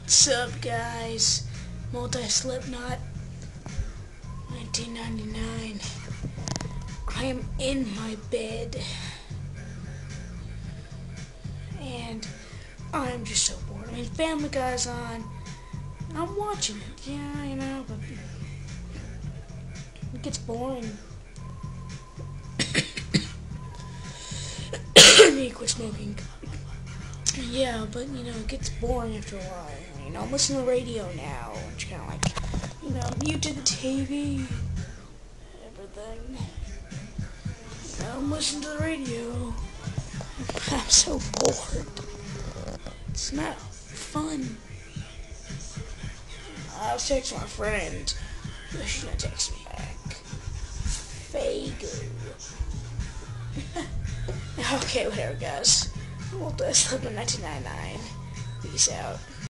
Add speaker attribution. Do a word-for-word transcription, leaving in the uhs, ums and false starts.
Speaker 1: What's up, guys? Multi-Slipknot, nineteen ninety-nine. I am in my bed, and I'm just so bored. I mean, Family Guy's on. I'm watching it, yeah, you know, but it gets boring. I need to quit smoking. Yeah, but, you know, it gets boring after a while. You know, I'm listening to the radio now, and you kind of like, you know, mute to the T V, everything. You know, I'm listening to the radio. I'm so bored. It's not fun. I was texting my friend, but she's not texting me back. Fago. Okay, whatever, guys. Well, that's nineteen ninety-nine. Peace out.